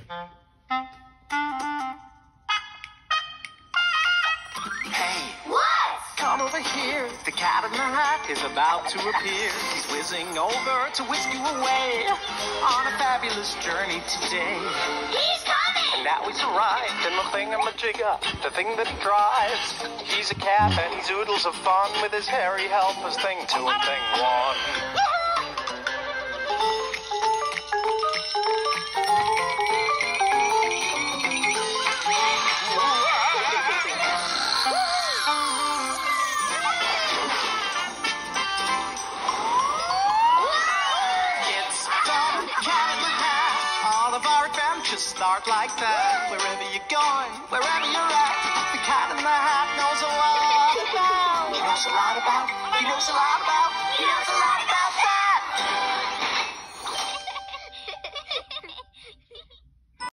Hey, What? come over here. The Cat in the Hat is about to appear. He's whizzing over to whisk you away on a fabulous journey today. He's coming! And now he's arrived in the thingamajigger, the thing that he drives. He's a cat and he's oodles of fun with his hairy helpers. Thing 2 and thing 1. All of our adventures start like that. Wherever you're going, wherever you're at, the Cat in the Hat knows a lot about. He knows a lot about. He knows a lot about. He knows a lot